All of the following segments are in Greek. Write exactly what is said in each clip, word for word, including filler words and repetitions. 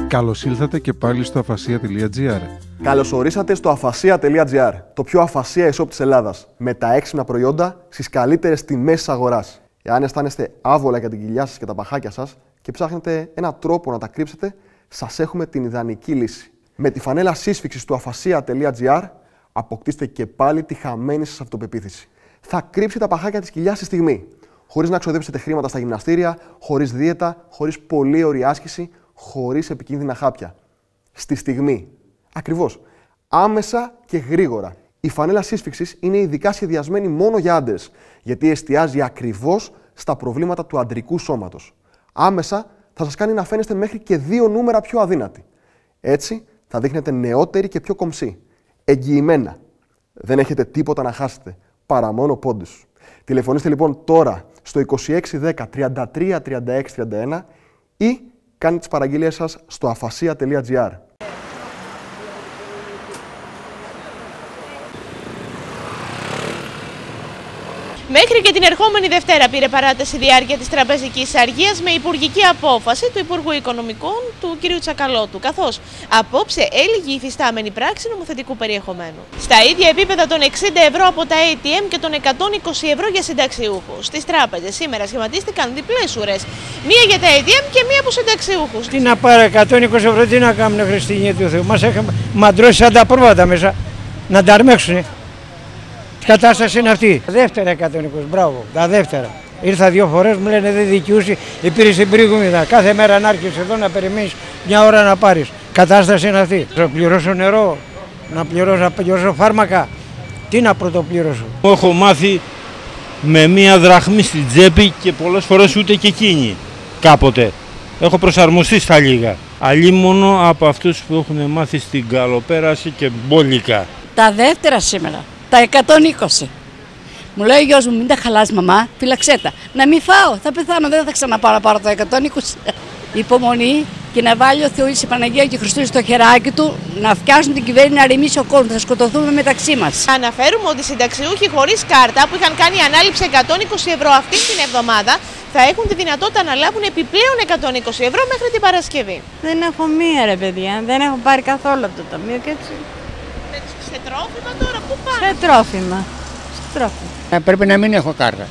Καλώς ήλθατε και πάλι στο αφασία τελεία τζι άρ. Καλώς ορίσατε στο αφασία τελεία τζι άρ, το πιο αφασία e-shop της Ελλάδας, με τα έξυπνα προϊόντα στις καλύτερες τιμές της αγοράς. Εάν αισθάνεστε άβολα για την κοιλιά σας και τα παχάκια σας και ψάχνετε έναν τρόπο να τα κρύψετε, σας έχουμε την ιδανική λύση. Με τη φανέλα σύσφυξης του αφασία τελεία τζι άρ αποκτήστε και πάλι τη χαμένη σας αυτοπεποίθηση. Θα κρύψει τα παχάκια της κοιλιάς στη στιγμή, χωρίς να ξοδέψετε χρήματα στα γυμναστήρια, χωρίς δίαιτα, χωρίς πολύ ωρή άσκηση, χωρίς επικίνδυνα χάπια. Στη στιγμή. Ακριβώς. Άμεσα και γρήγορα. Η φανέλα σύσφυξης είναι ειδικά σχεδιασμένη μόνο για άντρες, γιατί εστιάζει ακριβώς στα προβλήματα του αντρικού σώματος. Άμεσα θα σας κάνει να φαίνεστε μέχρι και δύο νούμερα πιο αδύνατοι. Έτσι θα δείχνετε νεότεροι και πιο κομψοί. Εγγυημένα. Δεν έχετε τίποτα να χάσετε, παρά μόνο πόντους. Τηλεφωνήστε λοιπόν τώρα στο είκοσι έξι δέκα τριάντα τρία τριάντα έξι τριάντα ένα ή κάντε τις παραγγελίες σας στο αφασία τελεία τζι άρ. Μέχρι και την ερχόμενη Δευτέρα πήρε παράταση η διάρκεια της τραπεζικής αργίας με υπουργική απόφαση του Υπουργού Οικονομικών του κ. Τσακαλώτου, καθώς απόψε έλυγε η υφιστάμενη πράξη νομοθετικού περιεχομένου. Στα ίδια επίπεδα των εξήντα ευρώ από τα έι τι εμ και των εκατόν είκοσι ευρώ για συνταξιούχους. Στις τράπεζες σήμερα σχηματίστηκαν διπλές ουρές. Μία για τα έι τι εμ και μία από συνταξιούχους. Τι να πάρει εκατόν είκοσι ευρώ, τι να κάνουν, Χριστίνια του Θεού. Μας έχουν μαντρώσει σαν τα πρόβατα μέσα να τα αρμέξουν. Η κατάσταση είναι αυτή. Τα δεύτερα εκατόν είκοσι, μπράβο, τα δεύτερα. Ήρθα δύο φορές, μου λένε δεν δικαιούσε, υπήρξε προηγούμενα. Κάθε μέρα να έρχεσαι εδώ να περιμένεις μια ώρα να πάρεις. Η κατάσταση είναι αυτή. Να πληρώσω νερό, να πληρώσω, να πληρώσω φάρμακα. Τι να πρωτοπληρώσω. Έχω μάθει με μία δραχμή στην τσέπη και πολλές φορές ούτε και εκείνη κάποτε. Έχω προσαρμοστεί στα λίγα. Αλλήμωνο από αυτούς που έχουν μάθει στην καλοπέραση και μπόλικα. Τα δεύτερα σήμερα. Τα εκατόν είκοσι. Μου λέει ο γιος μου, μην τα χαλάς μαμά, φύλαξέ τα. Να μην φάω, θα πεθάνω, δεν θα ξαναπάω να πάρω τα εκατόν είκοσι. Υπομονή και να βάλει ο Θεός η Παναγία και ο Χριστός στο χεράκι του να φτιάσουν την κυβέρνηση να ρεμίσει ο κόσμος, θα σκοτωθούμε μεταξύ μας. Αναφέρουμε ότι οι συνταξιούχοι χωρίς κάρτα που είχαν κάνει ανάληψη εκατόν είκοσι ευρώ αυτή την εβδομάδα θα έχουν τη δυνατότητα να λάβουν επιπλέον εκατόν είκοσι ευρώ μέχρι την Παρασκευή. Δεν έχω μία ρε παιδιά, δεν έχω πάρει καθόλου από το ταμείο και έτσι. Σε τρόφιμα τώρα, πού πάνε? Σε τρόφιμα. Σε τρόφιμα. Ε, πρέπει να μην έχω κάρτα.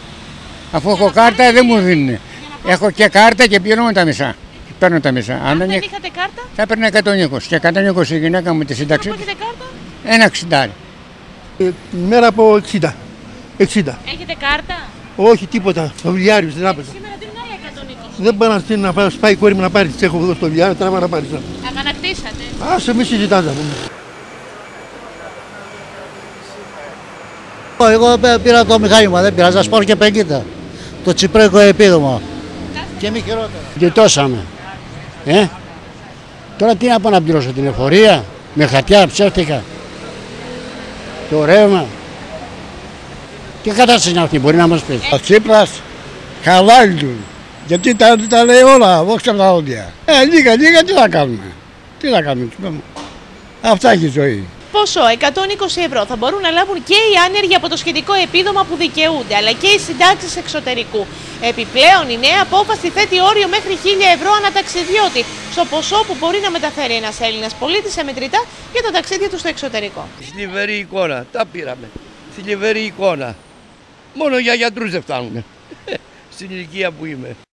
Αφού έχω κάρτα δεν μου δίνουν. Έχω και κάρτα και πληρώνω τα μισά. Παίρνω τα μισά. Αν δεν είχατε κάρτα? Θα παίρνω εκατόν είκοσι. Και εκατόν είκοσι η γυναίκα μου τη σύνταξη. Έχετε κάρτα? Ένα εξήντα. Ε, μέρα από εξήντα. εξήντα. Έχετε κάρτα? Όχι τίποτα. Το βιβλιάριο στην τράπεζα. Σήμερα δίνουν άλλα εκατόν είκοσι. Δεν πάω να στείλω να πάω, πάει η κόρη μου να πάρει. Τη έχω εδώ στο βιβλιάριο, τράβα να πάρει. Αγανακτήσατε. Άσε μη συζητάτε. Εγώ πήρα το μηχάνημα, δεν πήρα, σας πάρω και πενήντα. Το τσιπρέκο επίδομα. Και μη χειρότερα. Γλιτώσαμε. Ε? Τώρα τι να πάω να πληρώσω, την εφορία, με χαρτιά ψεύτικα. Το ρεύμα. Τι κατάσταση είναι αυτή, μπορεί να μας πει. Ο Τσίπρας χαλάει του. Γιατί τα, τα λέει όλα, όχι από τα όντια. Ε, λίγα, λίγα, τι θα κάνουμε. Τι θα κάνουμε, αυτά έχει η ζωή. Ποσό εκατόν είκοσι ευρώ θα μπορούν να λάβουν και οι άνεργοι από το σχετικό επίδομα που δικαιούνται, αλλά και οι συντάξεις εξωτερικού. Επιπλέον, η νέα απόφαση θέτει όριο μέχρι χίλια ευρώ ανά ταξιδιώτη, στο ποσό που μπορεί να μεταφέρει ένας Έλληνας πολίτης σε μετρητά για τα ταξίδια του στο εξωτερικό. Θλιβερή εικόνα, τα πήραμε. Θλιβερή εικόνα. Μόνο για γιατρούς δεν φτάνουν. Στην ηλικία που είμαι.